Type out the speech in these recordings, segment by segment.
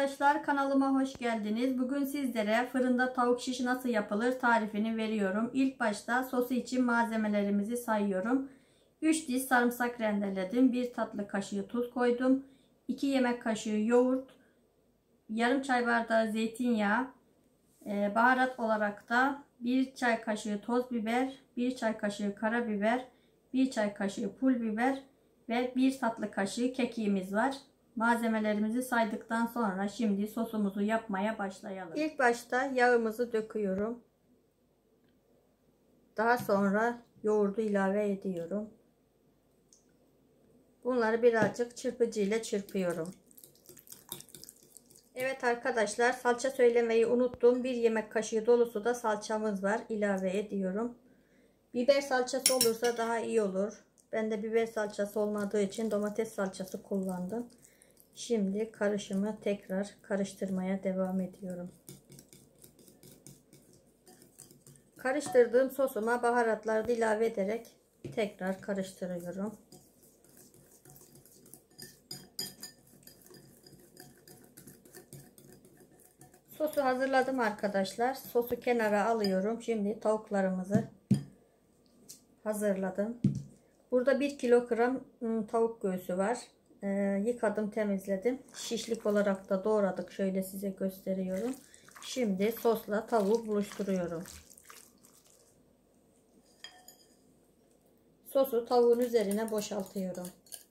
arkadaşlar, kanalıma hoş geldiniz. Bugün sizlere fırında tavuk şiş nasıl yapılır tarifini veriyorum. İlk başta sosu için malzemelerimizi sayıyorum. 3 diş sarımsak rendeledim. 1 tatlı kaşığı tuz koydum. 2 yemek kaşığı yoğurt. Yarım çay bardağı zeytinyağı. Baharat olarak da 1 çay kaşığı toz biber, 1 çay kaşığı karabiber, 1 çay kaşığı pul biber ve 1 tatlı kaşığı kekiğimiz var. Malzemelerimizi saydıktan sonra şimdi sosumuzu yapmaya başlayalım. İlk başta yağımızı döküyorum. Daha sonra yoğurdu ilave ediyorum. Bunları birazcık çırpıcı ile çırpıyorum. Evet arkadaşlar, salça söylemeyi unuttum. 1 yemek kaşığı dolusu da salçamız var. İlave ediyorum. Biber salçası olursa daha iyi olur. Ben de biber salçası olmadığı için domates salçası kullandım. Şimdi karışımı tekrar karıştırmaya devam ediyorum. Karıştırdığım sosuma baharatları ilave ederek tekrar karıştırıyorum. Sosu hazırladım arkadaşlar. Sosu kenara alıyorum. Şimdi tavuklarımızı hazırladım. Burada 1 kilogram tavuk göğsü var. Yıkadım, temizledim. Şişlik olarak da doğradık. Şöyle size gösteriyorum. Şimdi sosla tavuğu buluşturuyorum. Sosu tavuğun üzerine boşaltıyorum.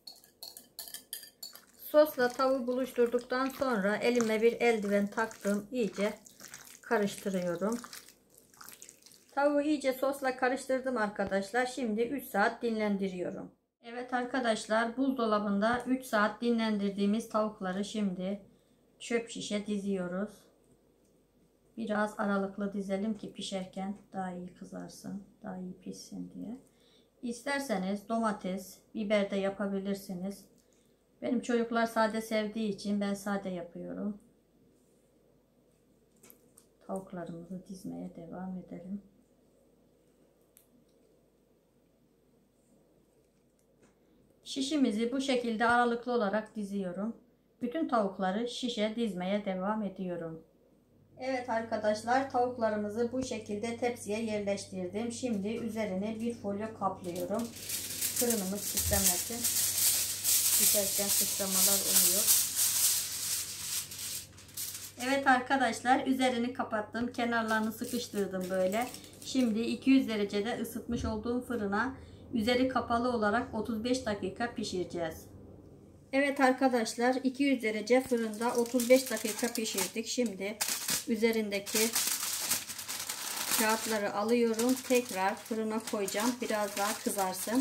Sosla tavuğu buluşturduktan sonra elime bir eldiven taktım. İyice karıştırıyorum. Tavuğu iyice sosla karıştırdım arkadaşlar. Şimdi 3 saat dinlendiriyorum. Evet arkadaşlar, buzdolabında 3 saat dinlendirdiğimiz tavukları şimdi çöp şişe diziyoruz. Biraz aralıklı dizelim ki pişerken daha iyi kızarsın, daha iyi pişsin diye. İsterseniz domates, biber de yapabilirsiniz. Benim çocuklar sade sevdiği için ben sade yapıyorum. Tavuklarımızı dizmeye devam edelim. Şişimizi bu şekilde aralıklı olarak diziyorum. Bütün tavukları şişe dizmeye devam ediyorum. Evet arkadaşlar, tavuklarımızı bu şekilde tepsiye yerleştirdim. Şimdi üzerine bir folyo kaplıyorum. Fırınımız sıçramasın. Pişerken sıçramalar oluyor. Evet arkadaşlar, üzerini kapattım. Kenarlarını sıkıştırdım böyle. Şimdi 200 derecede ısıtmış olduğum fırına üzeri kapalı olarak 35 dakika pişireceğiz. Evet arkadaşlar, 200 derece fırında 35 dakika pişirdik. Şimdi üzerindeki kağıtları alıyorum. Tekrar fırına koyacağım. Biraz daha kızarsın.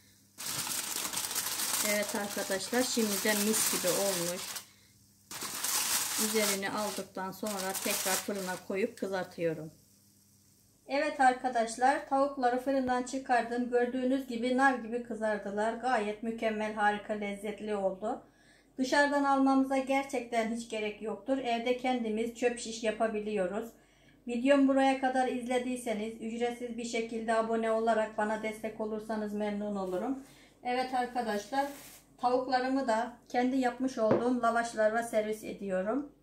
Evet arkadaşlar, şimdiden mis gibi olmuş. Üzerini aldıktan sonra tekrar fırına koyup kızartıyorum. Evet arkadaşlar, tavukları fırından çıkardım. Gördüğünüz gibi nar gibi kızardılar. Gayet mükemmel, harika, lezzetli oldu. Dışarıdan almamıza gerçekten hiç gerek yoktur. Evde kendimiz çöp şiş yapabiliyoruz. Videomu buraya kadar izlediyseniz ücretsiz bir şekilde abone olarak bana destek olursanız memnun olurum. Evet arkadaşlar, tavuklarımı da kendi yapmış olduğum lavaşlarla servis ediyorum.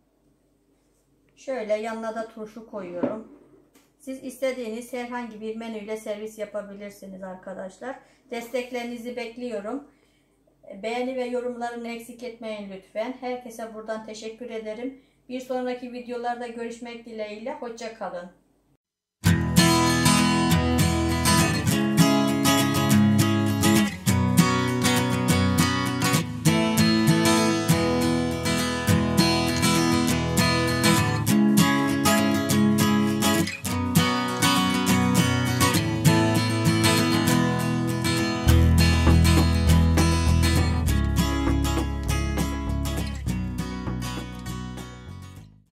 Şöyle yanına da turşu koyuyorum. Siz istediğiniz herhangi bir menüyle servis yapabilirsiniz arkadaşlar. Desteklerinizi bekliyorum. Beğeni ve yorumlarını eksik etmeyin lütfen. Herkese buradan teşekkür ederim. Bir sonraki videolarda görüşmek dileğiyle. Hoşça kalın.